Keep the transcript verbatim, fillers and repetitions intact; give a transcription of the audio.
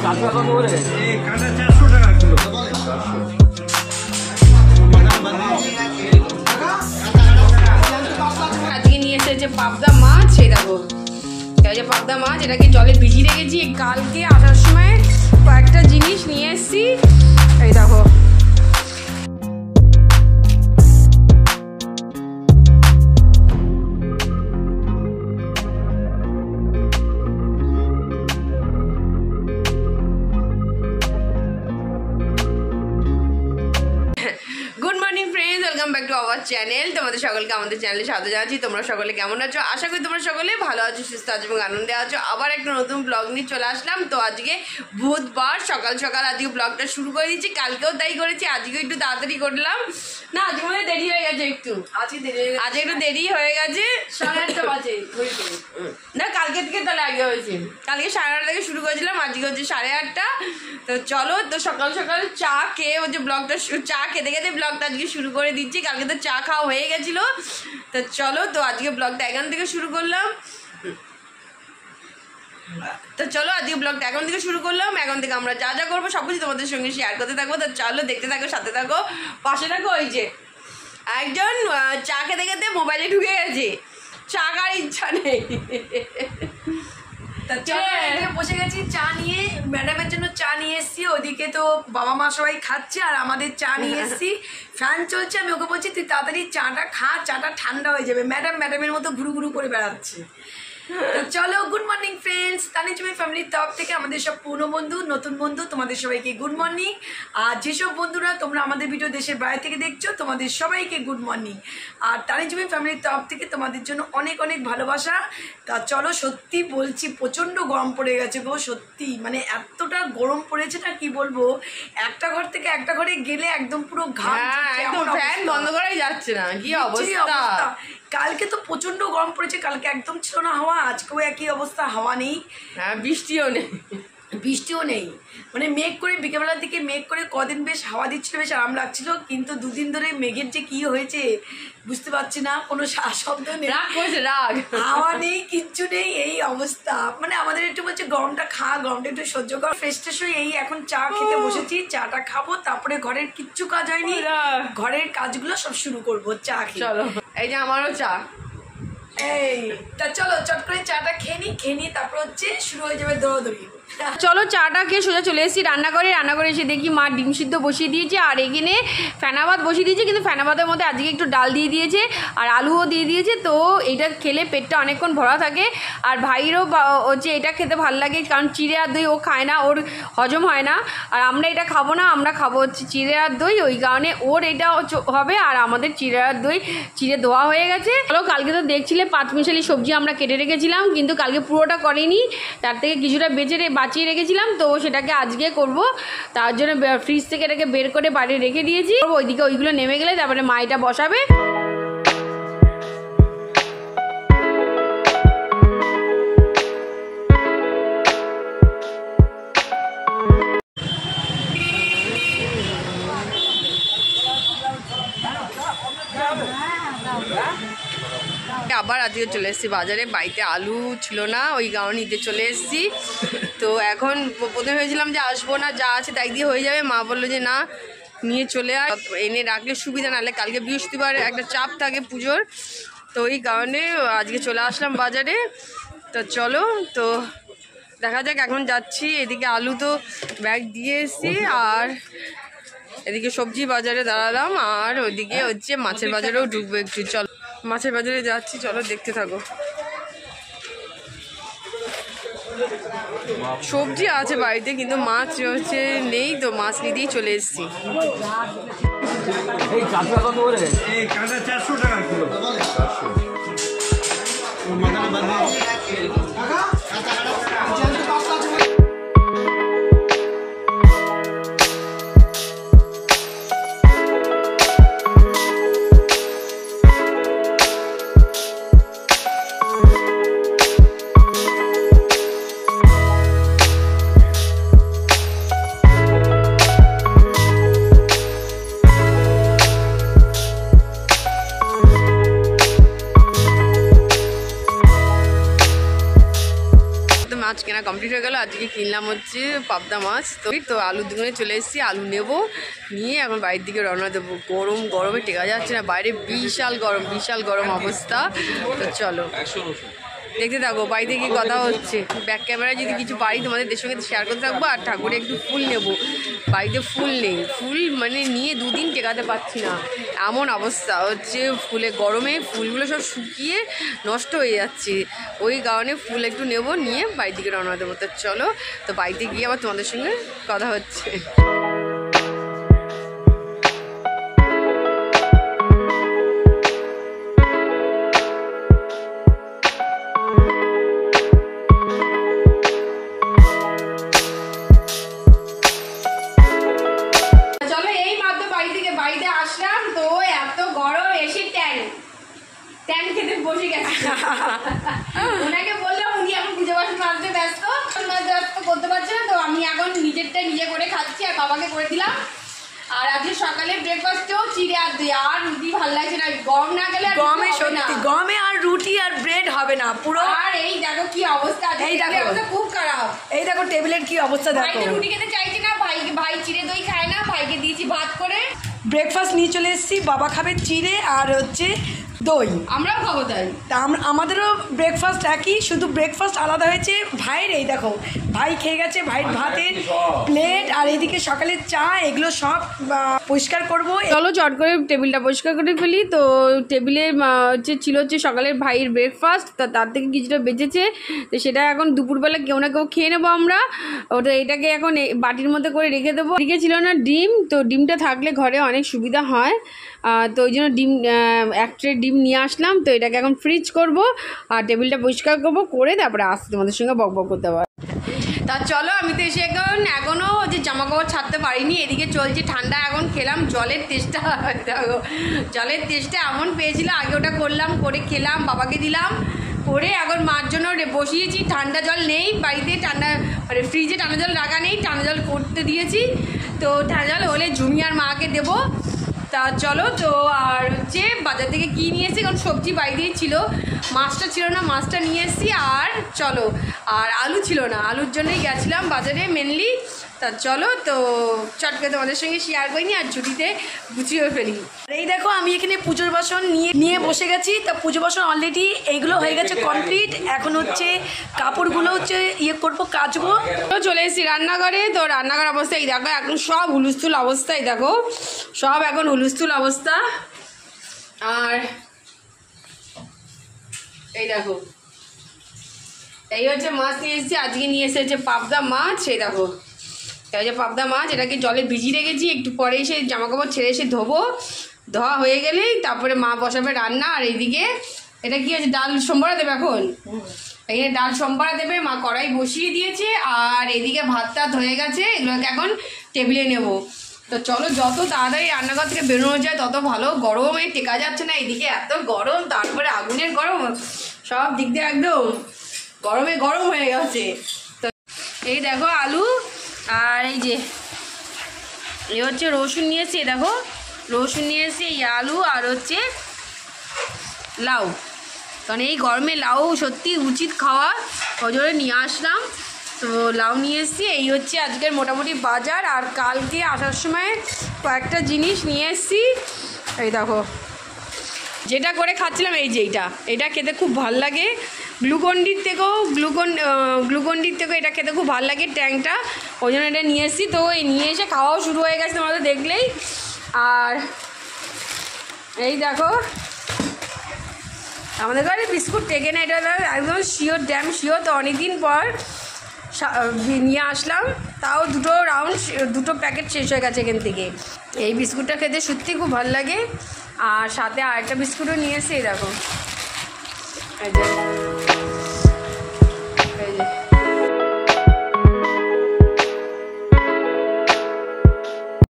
আজকে নিয়ে এসেছে পাবদা মাছ। এই দেখো যে পাবদা মাছ, এটাকে জলে ভিজিয়ে রেখেছি। কালকে আসার সময় কয়েকটা জিনিস নিয়ে এসেছি। এই দেখো চ্যানেল, তোমাদের সকলকে আমাদের চ্যানেলে স্বাগত জানাচ্ছি। তোমরা সকলে কেমন আছো? আশা করি তোমরা সকলে ভালো আছো, সুস্থ আছো এবং আনন্দে আছো। আবার একটা নতুন ব্লগ নিয়ে চলে আসলাম। তো আজকে বুধবার সকাল সকাল আজকে ব্লগটা শুরু করে দিচ্ছি। কালকেও তাই করেছি, আজকেও একটু তাড়াতাড়ি করলাম। না আজকে মনে দেরি হয়ে গেছে একটু, আজকে দেরি হয়ে গেছে, আজকে একটু দেরি হয়ে গেছে। সাড়ে আটটা বাজে না, কালকে থেকে তাহলে আগে হয়েছে। কালকে সাড়ে আটটা থেকে শুরু করেছিলাম, আজকে হচ্ছে সাড়ে আটটা। তো চলো, তো সকাল সকাল চা খেয়ে হচ্ছে ব্লগটা, চা খেতে খেতে ব্লগটা আজকে শুরু করে দিচ্ছি। কালকে তো চা খাওয়া হয়ে গেছিলো। তো চলো, তো আজকে ব্লগটা এখান থেকে শুরু করলাম। তো চলো আজকে ব্লগটা এখন থেকে শুরু করলাম। এখন থেকে আমরা যা যা করবো সব কিছু তোমাদের সঙ্গে শেয়ার করতে থাকবো। তো চলো দেখতে থাকো, সাথে থাকো, পাশে থাকো। ওই যে একজন চা খেতে খেতে মোবাইলে ঢুকে গেছে, চা খাওয়ার ইচ্ছা নেই। বসে গেছি চা নিয়ে, ম্যাডামের জন্য চা নিয়ে এসছি। ওদিকে তো বাবা মা সবাই খাচ্ছে আর আমাদের চা নিয়ে এসছি। ফ্যান চলছে, আমি ওকে বলছি তুই তাড়াতাড়ি চাটা খা, চাটা ঠান্ডা হয়ে যাবে। ম্যাডাম ম্যাডামের মতো ঘুরু ঘুরু করে বেড়াচ্ছে। তো চলো, গুড মর্নিং ফ্রেন্ডস, তানিজমি ফ্যামিলির তরফ থেকে আমাদের সব পুরনো বন্ধু, নতুন বন্ধু, তোমাদের সবাইকে গুড মর্নিং। আর যেসব বন্ধুরা তোমরা আমাদের ভিডিও দেশের বাইরে থেকে দেখছো, তোমাদের সবাইকে গুড মর্নিং। আর তানিজমি ফ্যামিলির তরফ থেকে তোমাদের জন্য অনেক অনেক ভালোবাসা। তা চলো, সত্যি বলছি প্রচণ্ড গরম পড়ে গেছে গো, সত্যি মানে এতটা গরম পড়েছে না কি বলবো। একটা ঘর থেকে একটা ঘরে গেলে একদম পুরো ঘাম, ফ্যান বন্ধ করাই যাচ্ছে না, কি অবস্থা। কালকে তো প্রচন্ড গরম পড়েছে, কালকে একদম ছিল না হাওয়া, আজকেও একই অবস্থা, হাওয়া নেই, হ্যাঁ বৃষ্টিও নেই, বৃষ্টিও নেই। মানে মেঘ করে বিকেলবেলার দিকে মেঘ করে কদিন বেশ হাওয়া দিচ্ছিল, বেশ আরাম লাগছিল। কিন্তু দুদিন ধরে মেঘের যে কি হয়েছে বুঝতে পারছি না, কোনো শব্দ নেই, রাগ হাওয়া নেই, কিচ্ছু নেই, এই অবস্থা। মানে আমাদের একটু বলছে গরমটা খা, গরমটা একটু সহ্য কর। ফ্রেশ ট্রেশ হয়ে এই এখন চা খেতে বসেছি, চাটা খাবো, তারপরে ঘরের কিচ্ছু কাজ হয়নি, ঘরের কাজগুলো সব শুরু করবো চা খেয়ে। চলো, এই যে আমারও চা। এই তা চলো চট করে চাটা খেয়ে নি, খেয়ে নিয়ে তারপর হচ্ছে শুরু হয়ে যাবে দৌড়াদৌড়ি। চলো চাটা খেয়ে সোজা চলে এসেছি রান্নাঘরে। রান্নাঘরে এসে দেখি মা ডিম সিদ্ধ বসিয়ে দিয়েছে আর এখানে ফেনাভাত বসিয়ে দিয়েছে, কিন্তু ফেনাভাতের মধ্যে আজকে একটু ডাল দিয়ে দিয়েছে আর আলুও দিয়ে দিয়েছে। তো এটা খেলে পেটটা অনেকক্ষণ ভরা থাকে। আর ভাইয়েরও হচ্ছে এটা খেতে ভালো লাগে, কারণ চিড়ে আর দই ও খায় না, ওর হজম হয় না। আর আমরা এটা খাবো না, আমরা খাবো হচ্ছে চিড়ে আর দই, ওই কারণে ওর এটা হবে। আর আমাদের চিড়ে আর দই চিড়ে ধোয়া হয়ে গেছে। চলো, কালকে তো দেখছিলে পাঁচমিশালি সবজি আমরা কেটে রেখেছিলাম, কিন্তু কালকে পুরোটা করিনি, তার থেকে কিছুটা বেঁচে বাঁচিয়ে রেখেছিলাম। তো সেটাকে আজকে করব, তার জন্য ফ্রিজ থেকে এটাকে বের করে বাড়ি রেখে দিয়েছি। ওইদিকে ওইগুলো নেমে গেলে তারপরে মা এটা বসাবে। আবার আজকে চলে এসেছি বাজারে, বাড়িতে আলু ছিল না, ওই কারণে নিতে চলে এসেছি। তো এখন প্রথমে ভেবেছিলাম যে আসবো না, যা আছে তাই দিয়ে হয়ে যাবে। মা বললো যে না, নিয়ে চলে আয়, এনে রাখলে সুবিধা, নাহলে কালকে বৃহস্পতিবার একটা চাপ থাকে পুজোর। তো ওই কারণে আজকে চলে আসলাম বাজারে। তো চলো, তো দেখা যাক, এখন যাচ্ছি। এদিকে আলু তো ব্যাগ দিয়ে এসেছি, আর এদিকে সবজি বাজারে দাঁড়ালাম, আর ওইদিকে হচ্ছে মাছের বাজারেও ঢুকবো একটু। চলো মাছের বাজারে যাচ্ছি, চলো দেখতে থাকো। সবজি আছে বাড়িতে, কিন্তু মাছ হচ্ছে নেই, তো মাছ নিতেই চলে এসেছি। চারশো টাকা কিলো। কেনা কমপ্লিট হয়ে গেল। আজকে কিনলাম হচ্ছে পাবদা মাছ। তো তো আলুর দোকানে চলে এসেছি, আলু নেব, নিয়ে এখন বাড়ির দিকে রওনা দেবো। গরম গরমে টেকা যাচ্ছে না, বাইরে বিশাল গরম, বিশাল গরম অবস্থা। তো চলো দেখতে থাকো, বাড়িতে কি কথা হচ্ছে। ব্যাক ক্যামেরায় যদি কিছু পারি তোমাদের সঙ্গে শেয়ার করতে থাকবো। আর ঠাকুরে একটু ফুল নেব, বাড়িতে ফুল নেই, ফুল মানে নিয়ে দুদিন টেকাতে পারছি না, এমন অবস্থা হচ্ছে। ফুলে গরমে ফুলগুলো সব শুকিয়ে নষ্ট হয়ে যাচ্ছে, ওই কারণে ফুল একটু নেব, নিয়ে বাড়ির দিকে রওনা দেবো। তো চলো, তো বাড়িতে গিয়ে আবার তোমাদের সঙ্গে কথা হচ্ছে। ওনাকে বললাম, উনি এখন পুজো বাসন মাজতে ব্যস্ত ব্যস্ত করতে পারছে না, তো আমি এখন নিজেরটা নিজে করে খাচ্ছি আর বাবাকে করে দিলাম। আর আজকে সকালে ব্রেকফাস্টেও চিড়ে আর দই, আর রুটি ভালো লাগছে না, গম না গেলে গমে সত্যি গমে আর রুটি আর ব্রেড হবে না পুরো। আর এই দেখো কি অবস্থা, এই দেখো খুব খারাপ। এই দেখো টেবিলের কি অবস্থা দেখো। ভাইকে রুটি খেতে চাইছে না, ভাই ভাই চিড়ে দই খায় না, ভাইকে দিয়েছি ভাত করে। ব্রেকফাস্ট নিয়ে চলে এসেছি, বাবা খাবে চিড়ে আর হচ্ছে দই, আমরাও খাবো তাই। তা আমাদেরও ব্রেকফাস্ট একই, শুধু ব্রেকফাস্ট আলাদা হয়েছে। ভাইয়ের এই দেখো, ভাই খেয়ে গেছে ভাইয়ের ভাতের প্লেট, আর এইদিকে সকালের চা, এগুলো সব পরিষ্কার করবো। চলো চট করে টেবিলটা পরিষ্কার করে ফেলি। তো টেবিলে হচ্ছে ছিল হচ্ছে সকালের ভাইয়ের ব্রেকফাস্ট, তা তার থেকে কিছুটা বেঁচেছে, তো সেটা এখন দুপুরবেলা কেউ না কেউ খেয়ে নেবো আমরা। ওটা এটাকে এখন বাটির মধ্যে করে রেখে দেবো। এদিকে ছিল না ডিম, তো ডিমটা থাকলে ঘরে অনেক সুবিধা হয়, তো ওই জন্য ডিম এক ট্রে ডিম নিয়ে আসলাম। তো এটাকে এখন ফ্রিজ করব আর টেবিলটা পরিষ্কার করবো, করে তারপরে আসতে তোমাদের সঙ্গে বক বক করতে পারবো। তা চলো, আমি তো এসে এখন এখনও যে জামা কাপড় ছাড়তে পারিনি, এদিকে চলছে ঠান্ডা। এখন খেলাম জলের তেষ্টা, দেখো জলের তেষ্টা এমন পেয়েছিল, আগে ওটা করলাম, করে খেলাম, বাবাকে দিলাম, করে এখন মার জন্য বসিয়েছি। ঠান্ডা জল নেই বাড়িতে, ঠান্ডা মানে ফ্রিজে ঠান্ডা জল রাখা নেই, ঠান্ডা জল করতে দিয়েছি। তো ঠান্ডা জল হলে ঝুমি আর মাকে দেবো। তা চলো, তো আর হচ্ছে বাজার থেকে কী নিয়ে এসেছি, কারণ সবজি বাড়িতেই ছিল, মাছটা ছিল না, মাছটা নিয়ে এসেছি। আর চলো, আর আলু ছিল না, আলুর জন্যই গেছিলাম বাজারে মেনলি। তা চলো, তো চট করে তোমাদের সঙ্গে শেয়ার করিনি আর ছুটিতে গুছিয়ে ফেলি। এই দেখো, আমি এখানে পুজোর বাসন নিয়ে নিয়ে বসে গেছি। তা পুজো বাসন অলরেডি এইগুলো হয়ে গেছে কমপ্লিট, এখন হচ্ছে কাপড়গুলো হচ্ছে ইয়ে করবো, কাচবো। তো চলে এসেছি রান্নাঘরে। তো রান্নাঘর অবস্থা এই দেখো, এখন সব হুলস্থুল অবস্থা, এই দেখো সব এখন হুলস্থুল অবস্থা। আর এই দেখো, এই হচ্ছে মাছ নিয়ে এসেছি, আজকে নিয়ে এসেছে পাবদা মাছ। এই দেখো, এই যে পাবদা মাছ, এটাকে জলে ভিজিয়ে রেখেছি, একটু পরে এসে জামা কাপড় ছেড়ে এসে ধোবো, ধোয়া হয়ে গেলেই তারপরে মা বসাবে রান্না। আর এইদিকে এটা কি হচ্ছে, ডাল সম্বরা দেবে এখন, এখানে ডাল সম্বরা দেবে, মা কড়াই বসিয়ে দিয়েছে। আর এদিকে ভাত টাত হয়ে গেছে, এগুলোকে এখন টেবিলে নেব। তো চলো, যত তাড়াতাড়ি রান্নাঘর থেকে বেরোনো যায় তত ভালো, গরমে টেকা যাচ্ছে না, এদিকে এত গরম, তারপরে আগুনের গরম, সব দিক দিয়ে একদম গরমে গরম হয়ে গেছে। তো এই দেখো আলু, আর এই যে এই হচ্ছে রসুন নিয়ে এসেছি, দেখো রসুন নিয়ে এসেছি, এই আলু আর হচ্ছে লাউ, কারণ এই গরমে লাউ সত্যি উচিত খাওয়া, ওই জন্য নিয়ে আসলাম। তো লাউ নিয়ে এসেছি, এই হচ্ছে আজকের মোটামুটি বাজার। আর কালকে আসার সময় কয়েকটা জিনিস নিয়ে এসেছি, এই দেখো যেটা করে খাচ্ছিলাম, এই যে এইটা, এটা খেতে খুব ভাল লাগে, গ্লুকন্ডির থেকেও গ্লুকন গ্লুকন্ডির থেকেও এটা খেতে খুব ভালো লাগে, ট্যাংটা, ওই জন্য এটা নিয়ে এসেছি। তো এই নিয়ে এসে খাওয়াও শুরু হয়ে গেছে তোমাদের দেখলেই। আর এই দেখো আমাদের ঘরে বিস্কুট টেকে না, এটা একদম শিওর, ড্যাম শিওর। তো অনেকদিন পর নিয়ে আসলাম, তাও দুটো রাউন্ড দুটো প্যাকেট শেষ হয়ে গেছে এখান থেকে। এই বিস্কুটটা খেতে সত্যি খুব ভালো লাগে। আর সাথে আরেকটা বিস্কুটও নিয়ে এসে, দেখো এই যে